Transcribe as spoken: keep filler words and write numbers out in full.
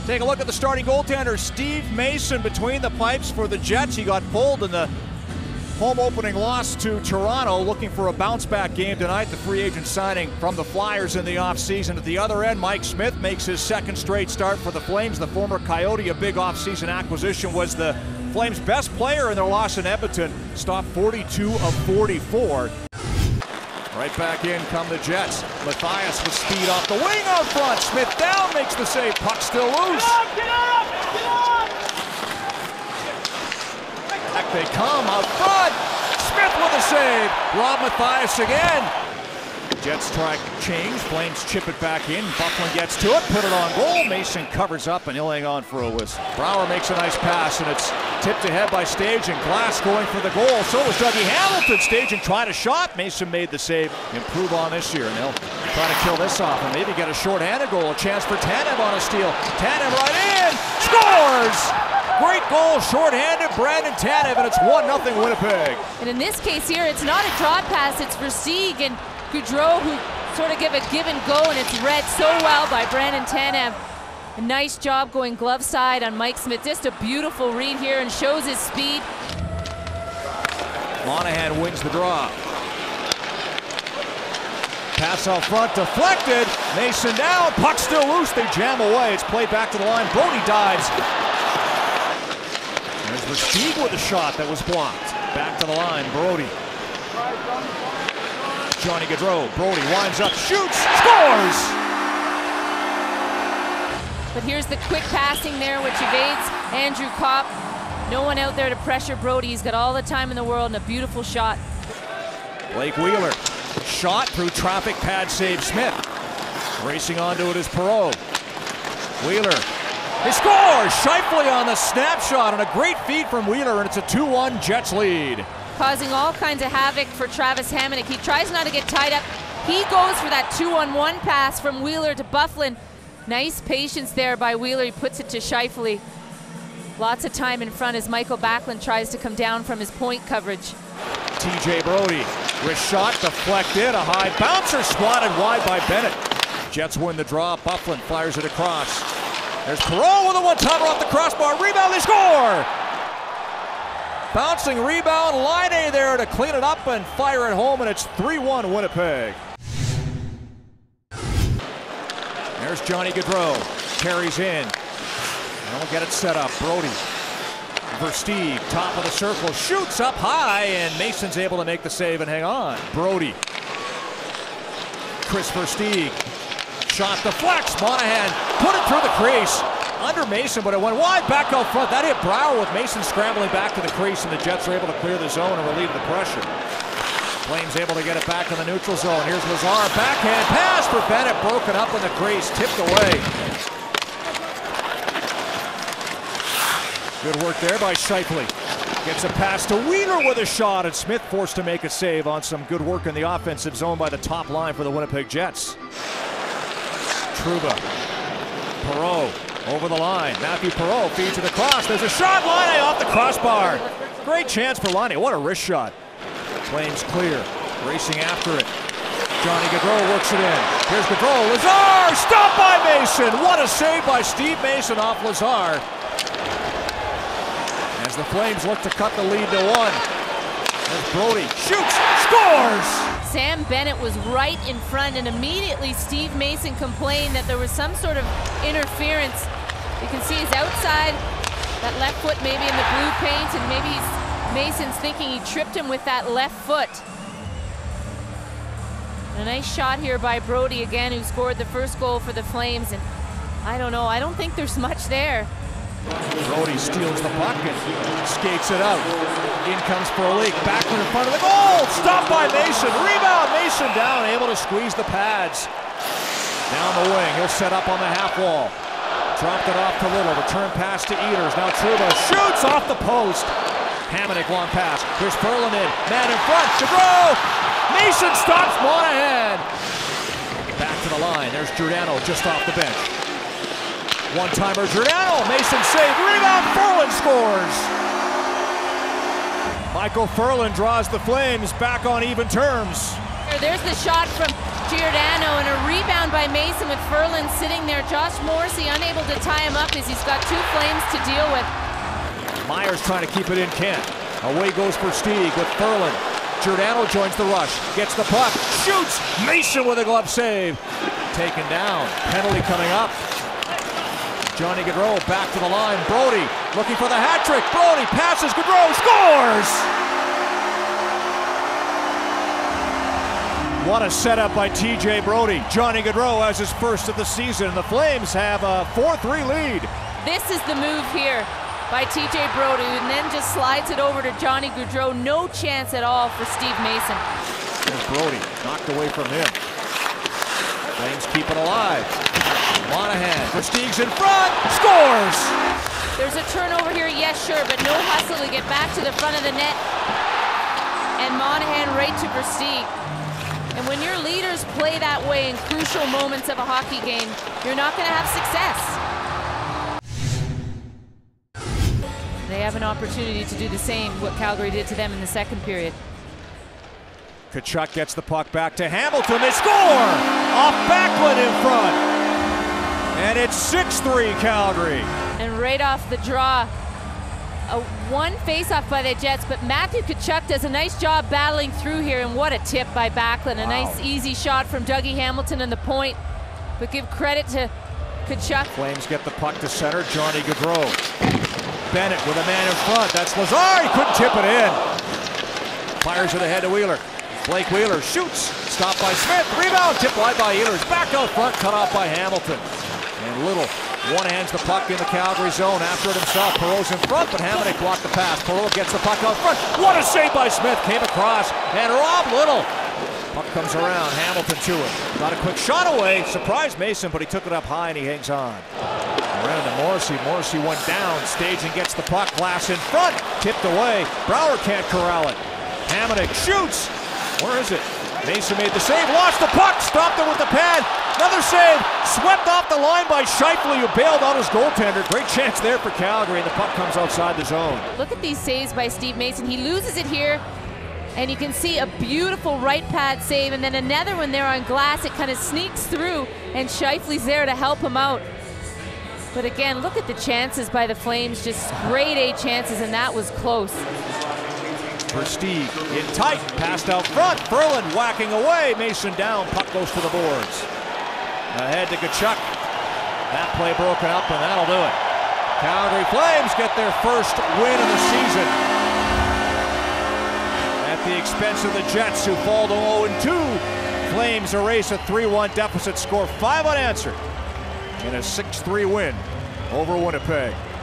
Take a look at the starting goaltender, Steve Mason, between the pipes for the Jets. He got pulled in the home opening loss to Toronto, looking for a bounce-back game tonight. The free agent signing from the Flyers in the offseason. At the other end, Mike Smith makes his second straight start for the Flames. The former Coyote, a big offseason acquisition, was the Flames' best player in their loss in Edmonton. Stopped forty-two of forty-four. Right back in come the Jets. Mathias with speed off the wing out front. Smith down, makes the save. Puck still loose. Get up, get up, get up. Back they come out front. Smith with a save. Rob Mathias again. Jets try change. Flames chip it back in. Bufflin gets to it. Put it on goal. Mason covers up and he'll hang on for a whistle. Brouwer makes a nice pass and it's tipped ahead by Staging. Glass going for the goal. So was Dougie Hamilton. Staging tried a shot. Mason made the save. Improve on this year and they'll try to kill this off and maybe get a short-handed goal. A chance for Tanev on a steal. Tanev right in. Scores! Great goal, short-handed, Brandon Tanev, and it's one nothing Winnipeg. And in this case here, it's not a draw pass, it's Versteeg and Gaudreau who sort of give a give and go, and it's read so well by Brandon Tanev. A nice job going glove side on Mike Smith. Just a beautiful read here and shows his speed. Monahan wins the draw. Pass out front, deflected. Mason down, puck still loose. They jam away. It's played back to the line. Brody dives. There's Versteeg with a shot that was blocked. Back to the line, Brody. Johnny Gaudreau, Brody winds up, shoots, scores! But here's the quick passing there, which evades Andrew Kopp. No one out there to pressure Brody. He's got all the time in the world and a beautiful shot. Blake Wheeler, shot through traffic, pad save Smith. Racing onto it is Perreault. Wheeler, he scores! Scheifele on the snapshot and a great feed from Wheeler, and it's a two one Jets lead. Causing all kinds of havoc for Travis Hamonic. He tries not to get tied up. He goes for that two on one pass from Wheeler to Bufflin. Nice patience there by Wheeler. He puts it to Scheifele. Lots of time in front as Michael Backlund tries to come down from his point coverage. T J Brody, with shot deflected, a high bouncer swatted wide by Bennett. Jets win the draw. Bufflin fires it across. There's Perreault with a one-timer off the crossbar. Rebound, they score! Bouncing rebound, Line A there to clean it up and fire it home, and it's three one Winnipeg. There's Johnny Gaudreau, carries in. They'll get it set up, Brody. Versteeg, top of the circle, shoots up high, and Mason's able to make the save and hang on. Brody. Chris Versteeg. Shot deflects, Monahan put it through the crease. Under Mason, but it went wide back out front. That hit Brouwer with Mason scrambling back to the crease, and the Jets are able to clear the zone and relieve the pressure. Flames able to get it back in the neutral zone. Here's Lazar, backhand pass for Bennett, broken up in the crease, tipped away. Good work there by Scheifele. Gets a pass to Wheeler with a shot, and Smith forced to make a save on some good work in the offensive zone by the top line for the Winnipeg Jets. Trouba, Perreault. Over the line, Matthew Perreault feeds it across. There's a shot, Line off the crossbar. Great chance for Line. What a wrist shot. Flames clear, racing after it. Johnny Gaudreau works it in. Here's Gaudreau, Lazar, stopped by Mason. What a save by Steve Mason off Lazar. As the Flames look to cut the lead to one. As Brody shoots, scores! Sam Bennett was right in front, and immediately Steve Mason complained that there was some sort of interference. You can see he's outside, that left foot maybe in the blue paint, and maybe he's, Mason's thinking he tripped him with that left foot. And a nice shot here by Brody again, who scored the first goal for the Flames, and I don't know, I don't think there's much there. Brody steals the puck and skates it out. In comes Perreault, backward in front of the goal. Stopped by Mason. Rebound, Mason down, able to squeeze the pads. Down the wing, he'll set up on the half wall. Dropped it off to Little. Return pass to Eaters. Now Trouba shoots off the post. Hamonic long pass. Here's Ferland in. Man in front. Gaudreau. Mason stops Monahan. Back to the line. There's Giordano just off the bench. One-timer Giordano, Mason save, rebound, Ferland scores! Michael Ferland draws the Flames back on even terms. There's the shot from Giordano and a rebound by Mason. Mason with Ferland sitting there. Josh Morrissey unable to tie him up as he's got two Flames to deal with. Myers trying to keep it in Kent. Away goes for Stieg with Ferland. Giordano joins the rush, gets the puck, shoots! Mason with a glove save. Taken down, penalty coming up. Johnny Gaudreau back to the line. Brody looking for the hat trick. Brody passes. Gaudreau scores! What a setup by T J Brody. Johnny Gaudreau has his first of the season. The Flames have a four three lead. This is the move here by T J Brody, and then just slides it over to Johnny Gaudreau. No chance at all for Steve Mason. There's Brody, knocked away from him. Flames keep it alive. Monahan for Stieg's in front, scores! There's a turnover here, yes, sure, but no hustle to get back to the front of the net. And Monahan right to Versteeg. And when your leaders play that way in crucial moments of a hockey game, you're not going to have success. They have an opportunity to do the same, what Calgary did to them in the second period. Tkachuk gets the puck back to Hamilton. They score! Off Backlund in front. And it's six three Calgary. And right off the draw, a one face-off by the Jets, but Matthew Tkachuk does a nice job battling through here, and what a tip by Backlund. A Wow. nice easy shot from Dougie Hamilton on the point, but give credit to Tkachuk. Flames get the puck to center. Johnny Gaudreau. Bennett with a man in front. That's Lazar. He couldn't tip it in. Fires it ahead to Wheeler. Blake Wheeler shoots. Stopped by Smith. Rebound. Tipped wide by Ehlers. Back out front. Cut off by Hamilton. And Little one-hands the puck in the Calgary zone after it himself. Perreault's in front, but Hamonic blocked the pass. Perreault gets the puck out front. What a save by Smith. Came across. And Rob Little. Puck comes around. Hamilton to it. Got a quick shot away. Surprised Mason, but he took it up high and he hangs on. Around to Morrissey. Morrissey went down. Stage and gets the puck. Glass in front. Tipped away. Brouwer can't corral it. Hamonic shoots. Where is it? Mason made the save. Lost the puck. Stopped it with the pad. Another save. Swept off the line by Scheifele, who bailed out his goaltender. Great chance there for Calgary, and the puck comes outside the zone. Look at these saves by Steve Mason. He loses it here, and you can see a beautiful right pad save, and then another one there on glass. It kind of sneaks through, and Scheifele's there to help him out. But again, look at the chances by the Flames. Just grade A chances, and that was close. Versteeg in tight, passed out front. Ferland whacking away. Mason down. Puck goes to the boards. Ahead to Tkachuk. That play broken up, and that'll do it. Calgary Flames get their first win of the season at the expense of the Jets, who fall to oh and two. Flames erase a three one deficit, score five unanswered in a six three win over Winnipeg.